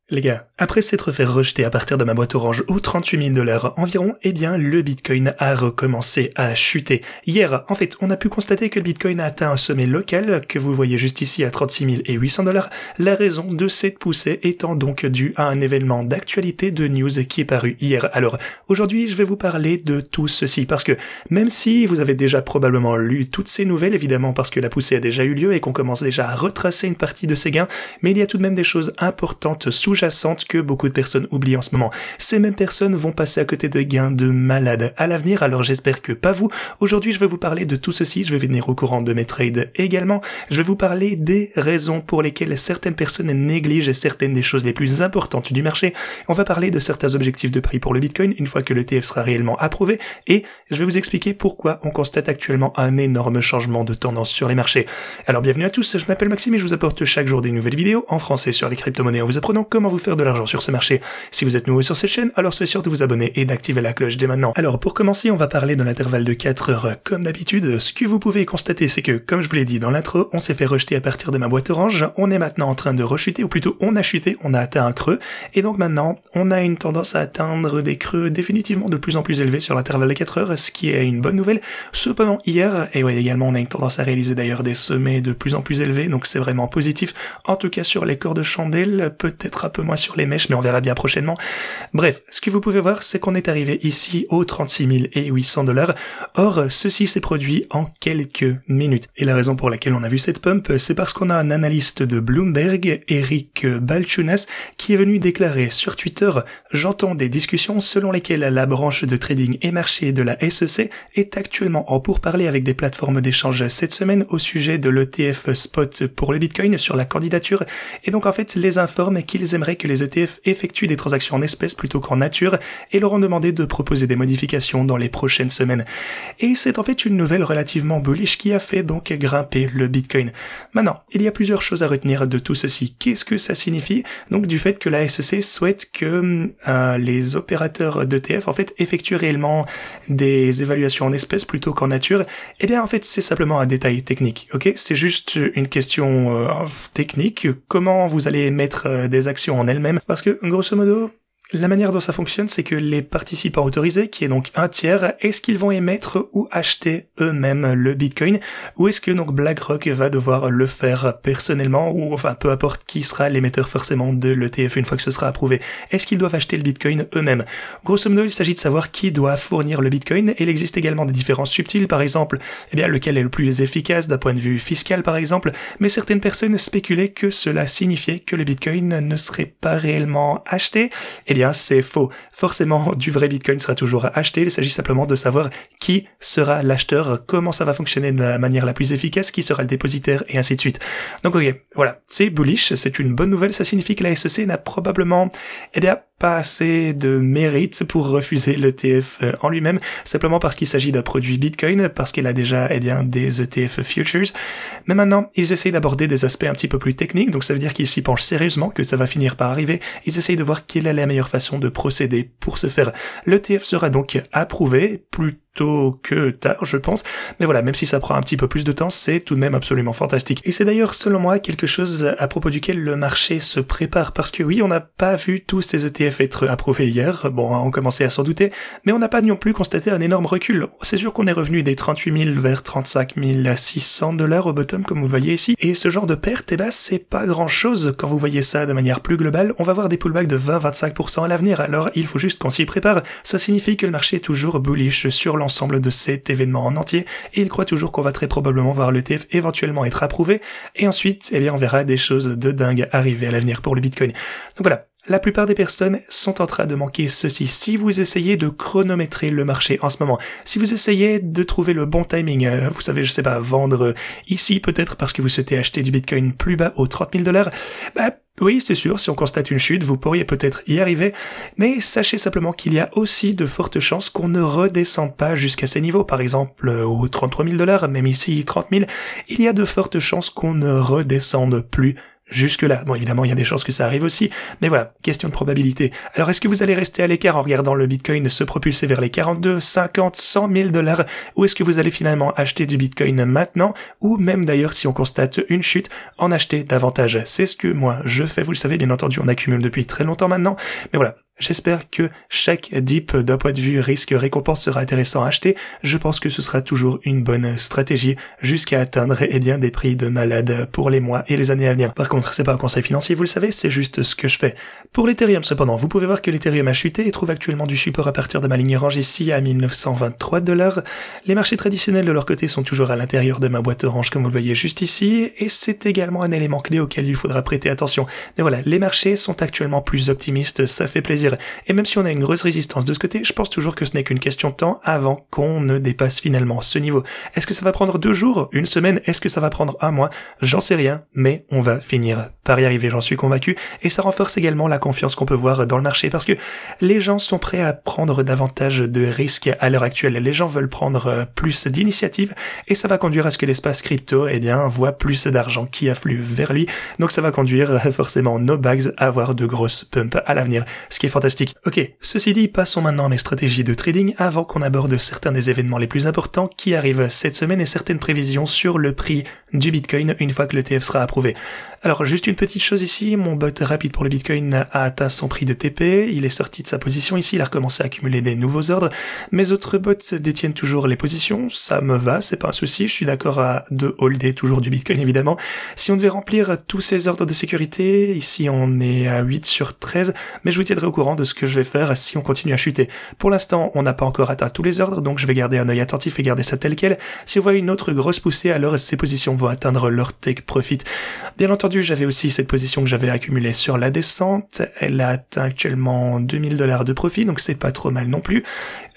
Les gars, après s'être fait rejeter à partir de ma boîte orange aux 38 000 $ environ, eh bien le Bitcoin a recommencé à chuter. Hier, en fait, on a pu constater que le Bitcoin a atteint un sommet local, que vous voyez juste ici à 36 800 $. La raison de cette poussée étant donc due à un événement d'actualité de news qui est paru hier. Alors, aujourd'hui, je vais vous parler de tout ceci, parce que même si vous avez déjà probablement lu toutes ces nouvelles, évidemment parce que la poussée a déjà eu lieu et qu'on commence déjà à retracer une partie de ces gains, mais il y a tout de même des choses importantes sous-jacentes que beaucoup de personnes oublient en ce moment. Ces mêmes personnes vont passer à côté de gains de malades à l'avenir, alors j'espère que pas vous. Aujourd'hui, je vais vous parler de tout ceci, je vais venir au courant de mes trades également. Je vais vous parler des raisons pour lesquelles certaines personnes négligent certaines des choses les plus importantes du marché. On va parler de certains objectifs de prix pour le Bitcoin une fois que l'ETF sera réellement approuvé, et je vais vous expliquer pourquoi on constate actuellement un énorme changement de tendance sur les marchés. Alors bienvenue à tous, je m'appelle Maxime et je vous apporte chaque jour des nouvelles vidéos en français sur les crypto-monnaies en vous apprenant comment vous faire de l'argent sur ce marché. Si vous êtes nouveau sur cette chaîne, alors soyez sûr de vous abonner et d'activer la cloche dès maintenant. Alors pour commencer, on va parler d'un intervalle de 4 heures. Comme d'habitude, ce que vous pouvez constater, c'est que, comme je vous l'ai dit dans l'intro, on s'est fait rejeter à partir de ma boîte orange, on est maintenant en train de rechuter, ou plutôt on a chuté, on a atteint un creux, et donc maintenant, on a une tendance à atteindre des creux définitivement de plus en plus élevés sur l'intervalle de 4 heures, ce qui est une bonne nouvelle. Cependant, hier, et ouais, également, on a une tendance à réaliser d'ailleurs des sommets de plus en plus élevés, donc c'est vraiment positif, en tout cas sur les corps de chandelle, peut-être un peu moins sur les mèches, mais on verra bien prochainement. Bref, ce que vous pouvez voir, c'est qu'on est arrivé ici aux 36 800 $. Or, ceci s'est produit en quelques minutes. Et la raison pour laquelle on a vu cette pump, c'est parce qu'on a un analyste de Bloomberg, Eric Balchunas, qui est venu déclarer sur Twitter « J'entends des discussions selon lesquelles la branche de trading et marché de la SEC est actuellement en pourparlers avec des plateformes d'échange cette semaine au sujet de l'ETF spot pour le Bitcoin sur la candidature, et donc en fait les informe qu'ils aimeraient que les ETF effectuent des transactions en espèces plutôt qu'en nature et leur ont demandé de proposer des modifications dans les prochaines semaines. Et c'est en fait une nouvelle relativement bullish qui a fait donc grimper le Bitcoin. Maintenant, il y a plusieurs choses à retenir de tout ceci. Qu'est-ce que ça signifie? Donc du fait que la SEC souhaite que les opérateurs d'ETF en fait effectuent réellement des évaluations en espèces plutôt qu'en nature. Eh bien en fait c'est simplement un détail technique, ok? C'est juste une question technique, comment vous allez mettre des actions en elles-mêmes, parce que grosso modo, la manière dont ça fonctionne, c'est que les participants autorisés, qui est donc un tiers, est-ce qu'ils vont émettre ou acheter eux-mêmes le Bitcoin, ou est-ce que donc BlackRock va devoir le faire personnellement, ou enfin peu importe qui sera l'émetteur forcément de l'ETF une fois que ce sera approuvé. Est-ce qu'ils doivent acheter le Bitcoin eux-mêmes? Grosso modo, il s'agit de savoir qui doit fournir le Bitcoin, et il existe également des différences subtiles, par exemple, eh bien lequel est le plus efficace d'un point de vue fiscal par exemple, mais certaines personnes spéculaient que cela signifiait que le Bitcoin ne serait pas réellement acheté. Eh bien, c'est faux. Forcément, du vrai Bitcoin sera toujours acheté. Il s'agit simplement de savoir qui sera l'acheteur, comment ça va fonctionner de la manière la plus efficace, qui sera le dépositaire, et ainsi de suite. Donc ok, voilà. C'est bullish, c'est une bonne nouvelle. Ça signifie que la SEC n'a probablement, eh bien, pas assez de mérite pour refuser l'ETF en lui-même, simplement parce qu'il s'agit d'un produit Bitcoin, parce qu'il a déjà, eh bien, des ETF futures. Mais maintenant, ils essayent d'aborder des aspects un petit peu plus techniques, donc ça veut dire qu'ils s'y penchent sérieusement, que ça va finir par arriver. Ils essayent de voir quelle est la meilleure façon de procéder pour ce faire. L'ETF sera donc approuvé plus tôt que tard, je pense. Mais voilà, même si ça prend un petit peu plus de temps, c'est tout de même absolument fantastique. Et c'est d'ailleurs, selon moi, quelque chose à propos duquel le marché se prépare. Parce que oui, on n'a pas vu tous ces ETF être approuvés hier. Bon, on commençait à s'en douter. Mais on n'a pas non plus constaté un énorme recul. C'est sûr qu'on est revenu des 38 000 vers 35 600 $ au bottom, comme vous voyez ici. Et ce genre de perte, eh ben, c'est pas grand chose quand vous voyez ça de manière plus globale. On va voir des pullbacks de 20-25% à l'avenir. Alors, il faut juste qu'on s'y prépare. Ça signifie que le marché est toujours bullish sur l'ensemble de cet événement en entier, et il croit toujours qu'on va très probablement voir l'ETF éventuellement être approuvé, et ensuite, eh bien, on verra des choses de dingue arriver à l'avenir pour le Bitcoin. Donc voilà. La plupart des personnes sont en train de manquer ceci. Si vous essayez de chronométrer le marché en ce moment, si vous essayez de trouver le bon timing, vous savez, je sais pas, vendre ici peut-être parce que vous souhaitez acheter du Bitcoin plus bas aux 30 000 $, bah, oui, c'est sûr, si on constate une chute, vous pourriez peut-être y arriver, mais sachez simplement qu'il y a aussi de fortes chances qu'on ne redescende pas jusqu'à ces niveaux. Par exemple, aux 33 000 $, même ici 30 000, il y a de fortes chances qu'on ne redescende plus jusque-là. Bon, évidemment, il y a des chances que ça arrive aussi, mais voilà, question de probabilité. Alors, est-ce que vous allez rester à l'écart en regardant le Bitcoin se propulser vers les 42, 50, 100 000 $, ou est-ce que vous allez finalement acheter du Bitcoin maintenant, ou même d'ailleurs, si on constate une chute, en acheter davantage? C'est ce que moi, je fais, vous le savez, bien entendu, on accumule depuis très longtemps maintenant, mais voilà. J'espère que chaque dip d'un point de vue risque-récompense sera intéressant à acheter. Je pense que ce sera toujours une bonne stratégie jusqu'à atteindre des prix de malade pour les mois et les années à venir. Par contre, c'est pas un conseil financier, vous le savez, c'est juste ce que je fais. Pour l'Ethereum cependant, vous pouvez voir que l'Ethereum a chuté et trouve actuellement du support à partir de ma ligne orange ici à 1923 $. Les marchés traditionnels de leur côté sont toujours à l'intérieur de ma boîte orange comme vous le voyez juste ici et c'est également un élément clé auquel il faudra prêter attention. Mais voilà, les marchés sont actuellement plus optimistes, ça fait plaisir. Et même si on a une grosse résistance de ce côté, je pense toujours que ce n'est qu'une question de temps avant qu'on ne dépasse finalement ce niveau. Est-ce que ça va prendre 2 jours, une semaine, est-ce que ça va prendre 1 mois? J'en sais rien, mais on va finir par y arriver, j'en suis convaincu. Et ça renforce également la confiance qu'on peut voir dans le marché parce que les gens sont prêts à prendre davantage de risques à l'heure actuelle. Les gens veulent prendre plus d'initiatives et ça va conduire à ce que l'espace crypto, voit plus d'argent qui afflue vers lui. Donc ça va conduire forcément nos bags à avoir de grosses pumps à l'avenir, ce qui est fantastique. Ok, ceci dit, passons maintenant à mes stratégies de trading avant qu'on aborde certains des événements les plus importants qui arrivent cette semaine et certaines prévisions sur le prix du Bitcoin une fois que l'ETF sera approuvé. Alors juste une petite chose ici, mon bot rapide pour le Bitcoin a atteint son prix de TP, il est sorti de sa position ici, il a recommencé à accumuler des nouveaux ordres, mes autres bots détiennent toujours les positions, ça me va, c'est pas un souci, je suis d'accord de holder toujours du Bitcoin évidemment. Si on devait remplir tous ces ordres de sécurité, ici on est à 8 sur 13, mais je vous tiendrai au courant de ce que je vais faire si on continue à chuter. Pour l'instant, on n'a pas encore atteint tous les ordres, donc je vais garder un œil attentif et garder ça tel quel. Si on voit une autre grosse poussée, alors ces positions vont atteindre leur take profit. Bien entendu, j'avais aussi cette position que j'avais accumulée sur la descente. Elle a atteint actuellement 2000 $ de profit, donc c'est pas trop mal non plus.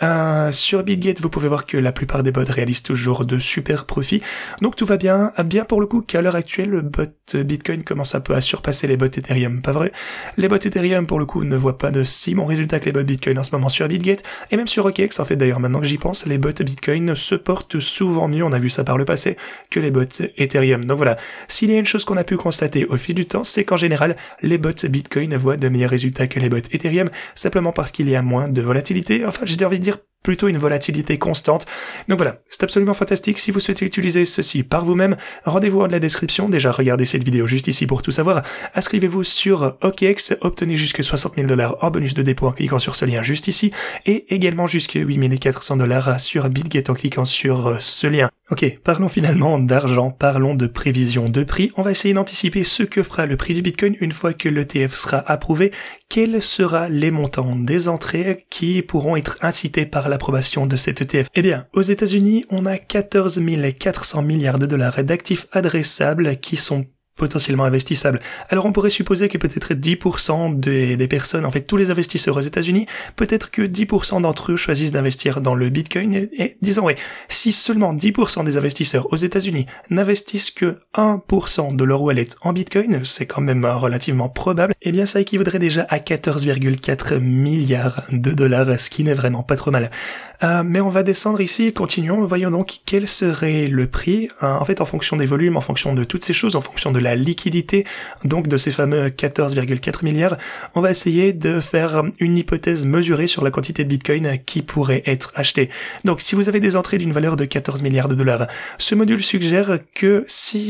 Sur BitGate, vous pouvez voir que la plupart des bots réalisent toujours de super profits. Donc tout va bien. Bien pour le coup qu'à l'heure actuelle, le bot Bitcoin commence un peu à surpasser les bots Ethereum, pas vrai? Les bots Ethereum, pour le coup, ne voient pas de si bon résultat que les bots Bitcoin en ce moment sur BitGate. Et même sur OKX, en fait, d'ailleurs, maintenant que j'y pense, les bots Bitcoin se portent souvent mieux, on a vu ça par le passé, que les bots Ethereum. Donc voilà. S'il y a une chose qu'on a pu constater au fil du temps, c'est qu'en général, les bots Bitcoin voient de meilleurs résultats que les bots Ethereum, simplement parce qu'il y a moins de volatilité. Enfin, j'ai envie de dire plutôt une volatilité constante. Donc voilà, c'est absolument fantastique. Si vous souhaitez utiliser ceci par vous-même, rendez-vous en la description. Déjà, regardez cette vidéo juste ici pour tout savoir. Inscrivez-vous sur OKX, obtenez jusque 60 000 $ en bonus de dépôt en cliquant sur ce lien juste ici, et également jusque 8 400 $ sur BitGate en cliquant sur ce lien. Ok, parlons finalement d'argent, parlons de prévision de prix. On va essayer d'anticiper ce que fera le prix du Bitcoin une fois que l'ETF sera approuvé. Quels seront les montants des entrées qui pourront être incités par l'approbation de cet ETF? Eh bien, aux États-Unis, on a 14 400 milliards de dollars d'actifs adressables qui sont potentiellement investissables. Alors on pourrait supposer que peut-être 10% des personnes, en fait tous les investisseurs aux États-Unis, peut-être que 10% d'entre eux choisissent d'investir dans le Bitcoin et disons si seulement 10% des investisseurs aux États-Unis n'investissent que 1% de leur wallet en Bitcoin, c'est quand même relativement probable, eh bien ça équivaudrait déjà à 14,4 milliards de dollars, ce qui n'est vraiment pas trop mal. Mais on va descendre ici, continuons, voyons donc quel serait le prix, en fait en fonction des volumes, en fonction de toutes ces choses, en fonction de la liquidité, donc de ces fameux 14,4 milliards, on va essayer de faire une hypothèse mesurée sur la quantité de Bitcoin qui pourrait être achetée. Donc si vous avez des entrées d'une valeur de 14 milliards de dollars, ce module suggère que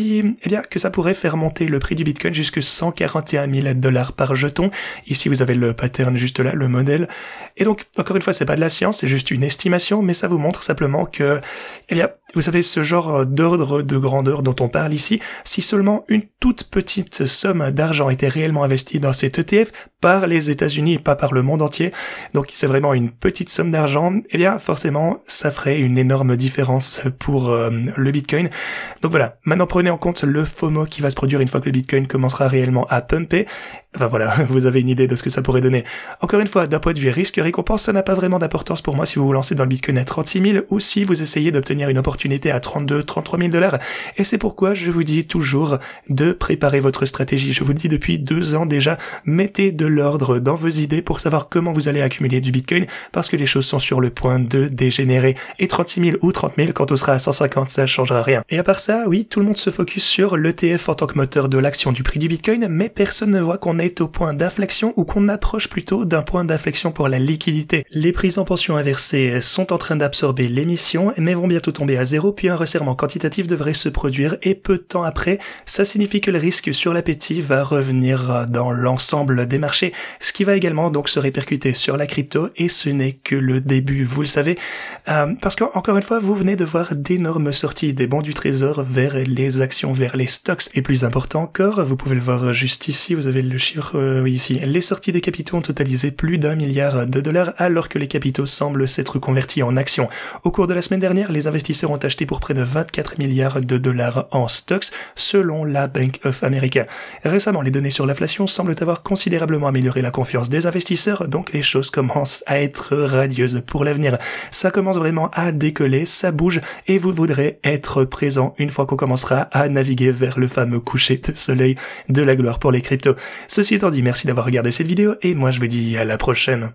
que ça pourrait faire monter le prix du Bitcoin jusque 141 000 $ par jeton. Ici vous avez le pattern juste là, le modèle. Et donc, encore une fois, c'est pas de la science, c'est juste une estimation, mais ça vous montre simplement que, vous savez, ce genre d'ordre de grandeur dont on parle ici, si seulement une toute petite somme d'argent était réellement investie dans cet ETF par les États-Unis et pas par le monde entier, donc c'est vraiment une petite somme d'argent, forcément, ça ferait une énorme différence pour le Bitcoin. Donc voilà, maintenant prenez en compte le FOMO qui va se produire une fois que le Bitcoin commencera réellement à pumper. Enfin voilà, vous avez une idée de ce que ça pourrait donner. Encore une fois, d'un point de vue risque-récompense, ça n'a pas vraiment d'importance pour moi si vous vous lancez dans le Bitcoin à 36 000 ou si vous essayez d'obtenir une opportunité opportunités à 32, 33 000 $. Et c'est pourquoi je vous dis toujours de préparer votre stratégie. Je vous le dis depuis 2 ans déjà, mettez de l'ordre dans vos idées pour savoir comment vous allez accumuler du Bitcoin, parce que les choses sont sur le point de dégénérer. Et 36 000 ou 30 000, quand on sera à 150, ça changera rien. Et à part ça, oui, tout le monde se focus sur l'ETF en tant que moteur de l'action du prix du Bitcoin, mais personne ne voit qu'on est au point d'inflexion ou qu'on approche plutôt d'un point d'inflexion pour la liquidité. Les prises en pension inversées sont en train d'absorber l'émission, mais vont bientôt tomber à zéro, puis un resserrement quantitatif devrait se produire, et peu de temps après, ça signifie que le risque sur l'appétit va revenir dans l'ensemble des marchés, ce qui va également donc se répercuter sur la crypto, et ce n'est que le début, vous le savez, parce qu'encore une fois, vous venez de voir d'énormes sorties des bons du trésor vers les actions, vers les stocks, et plus important encore, vous pouvez le voir juste ici, vous avez le chiffre, oui ici, les sorties des capitaux ont totalisé plus d'1 milliard de dollars, alors que les capitaux semblent s'être convertis en actions. Au cours de la semaine dernière, les investisseurs ont acheté pour près de 24 milliards de dollars en stocks, selon la Bank of America. Récemment, les données sur l'inflation semblent avoir considérablement amélioré la confiance des investisseurs, donc les choses commencent à être radieuses pour l'avenir. Ça commence vraiment à décoller, ça bouge, et vous voudrez être présent une fois qu'on commencera à naviguer vers le fameux coucher de soleil de la gloire pour les cryptos. Ceci étant dit, merci d'avoir regardé cette vidéo, et moi je vous dis à la prochaine.